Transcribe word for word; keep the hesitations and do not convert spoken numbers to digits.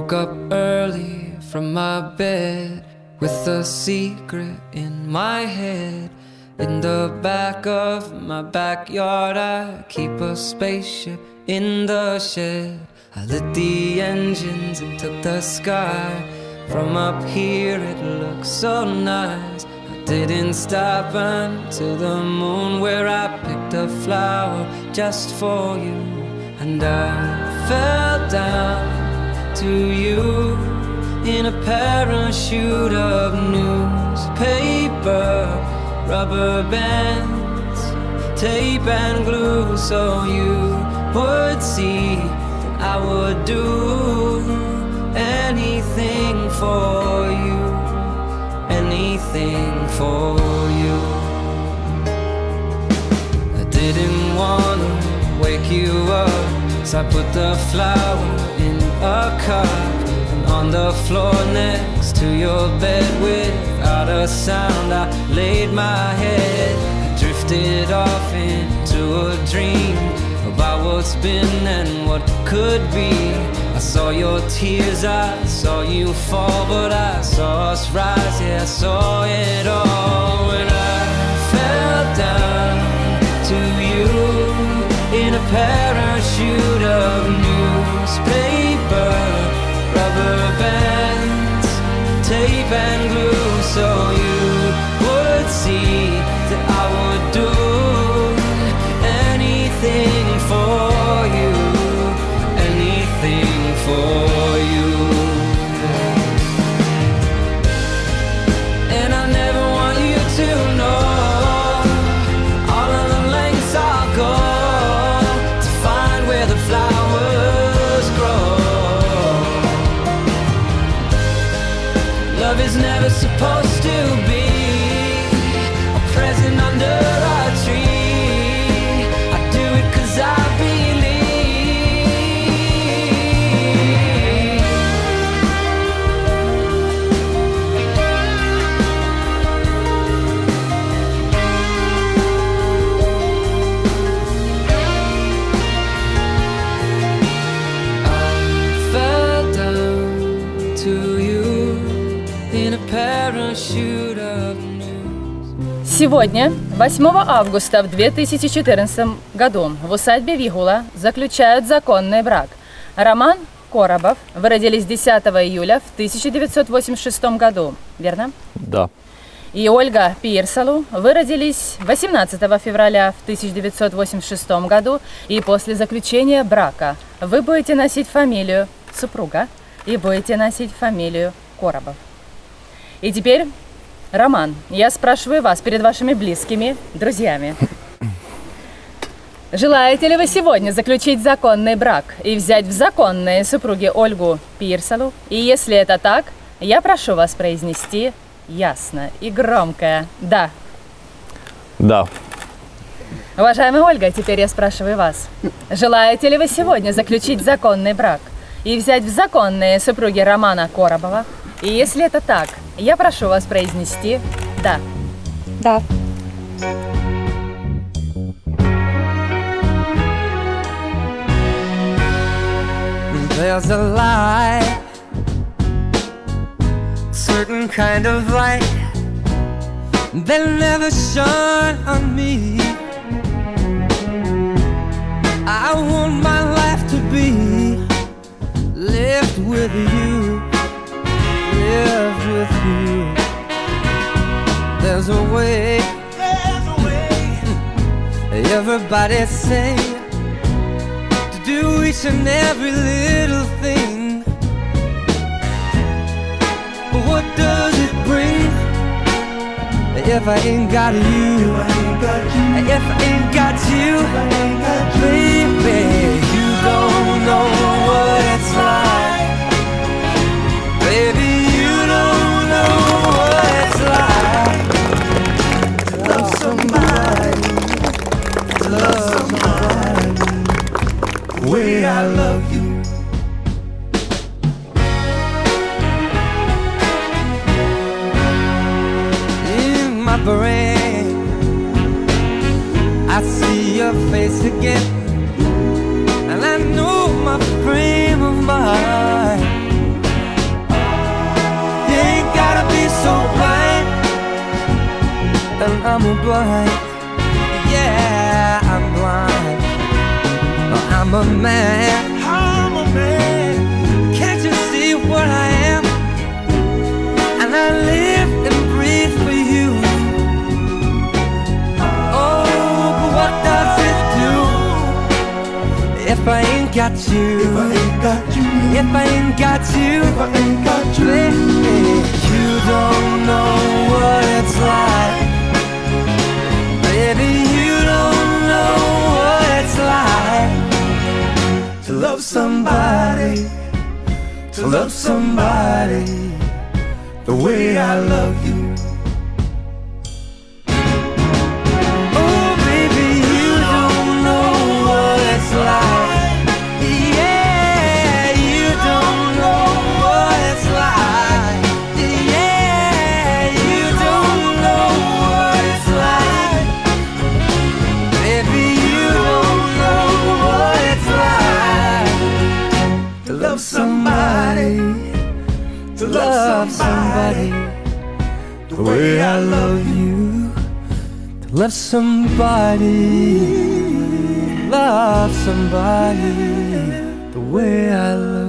woke up early from my bed with a secret in my head. In the back of my backyard I keep a spaceship in the shed. I lit the engines and took the sky. From up here it looks so nice. I didn't stop until the moon, where I picked a flower just for you. And I fell down to you in a parachute of newspaper, rubber bands, tape and glue, so you would see that I would do anything for you, anything for you. I didn't wanna wake you up, so I put the flower in a cup. On the floor next to your bed, without a sound I laid my head. I drifted off into a dream about what's been and what could be. I saw your tears, I saw you fall, but I saw us rise, yeah, I saw it all. When I fell down to you in a parachute of newspaper, rubber bands, tape and glue, so you would see that I would do anything for you, anything for you. And I never want you to know all of the lengths I'll go to find where the flowers grow. Love is never supposed to be a present under a tree. I do it 'cause I believe. I fell down to you in a parachute of news. Сегодня, восьмого августа в две тысячи четырнадцатом году, в усадьбе Вихула заключают законный брак. Роман Коробов. Вы родились десятого июля в тысяча девятьсот восемьдесят шестом году, верно? Да. И Ольга Пирсалу. Вы родились восемнадцатого февраля в тысяча девятьсот восемьдесят шестом году. И после заключения брака вы будете носить фамилию супруга и будете носить фамилию Коробов. И теперь, Роман, я спрашиваю вас перед вашими близкими, друзьями. Желаете ли вы сегодня заключить законный брак и взять в законные супруги Ольгу Пирсалу? И если это так, я прошу вас произнести ясно и громко «да». Да. Уважаемая Ольга, теперь я спрашиваю вас. Желаете ли вы сегодня заключить законный брак и взять в законные супруги Романа Коробова? И если это так, я прошу вас произнести «да». Да. There's a light, certain kind of light that never shone on me. I want my life to be lived with you, lived with you. There's a way, there's a way. Everybody say to do each and every little thing, but what does it bring if I ain't got you? If I ain't got you, baby, you don't know what it's like. Baby, you don't know what it's like to love somebody, to love somebody the way I love you. In my brain, I see your face again, and I know my frame of mind. I'm blind. Yeah, I'm blind. I'm a man. I'm a man. Can't you see what I am? And I live and breathe for you. Oh, but what does it do if I ain't got you? If I ain't got you, If I ain't got you, if I ain't got you, baby, you don't know what it's like. Baby, you don't know what it's like to love somebody, to love somebody the way I love you. Oh, baby, you don't know what it's like. Yeah, you don't know what it's like. Yeah, you don't know what it's like. Baby, you don't know what it's like To love somebody, to love somebody the way I love you. To love somebody, love somebody the way I love